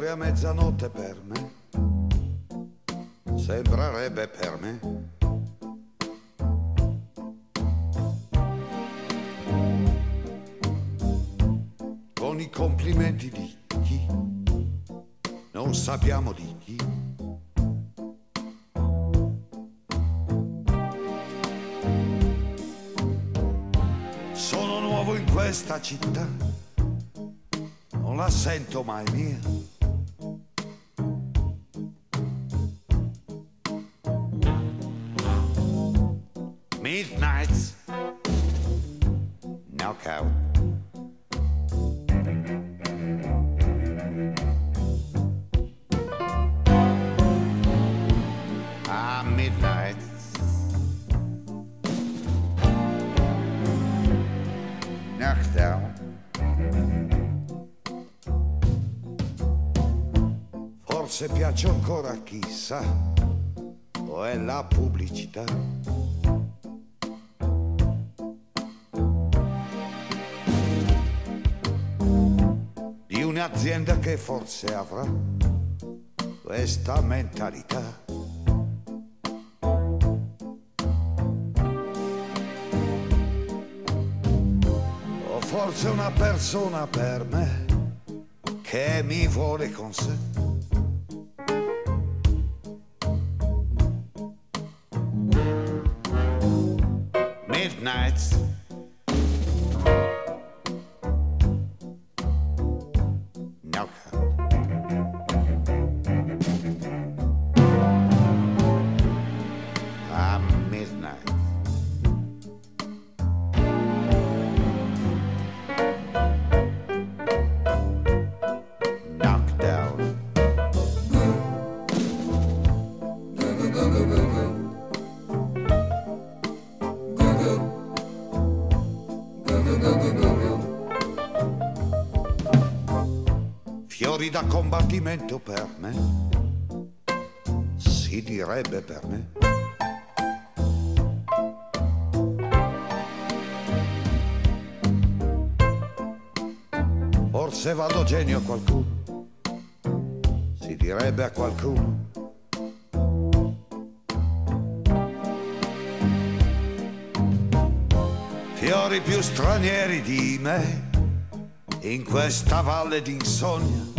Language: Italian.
a mezzanotte per me sembrerebbe per me con i complimenti di chi non sappiamo di chi. Sono nuovo in questa città, non la sento mai mia. Midnights, knockout. Midnights, knockdown. Forse piace ancora a chissà, o è la pubblicità. Di un'azienda che forse avrà questa mentalità. O forse una persona per me che mi vuole con sé. Midnights, knockout. Midnight. Knockdown. Fiori da combattimento per me, si direbbe per me. Forse vado genio a qualcuno, si direbbe a qualcuno. Fiori più stranieri di me in questa valle d'insonnia.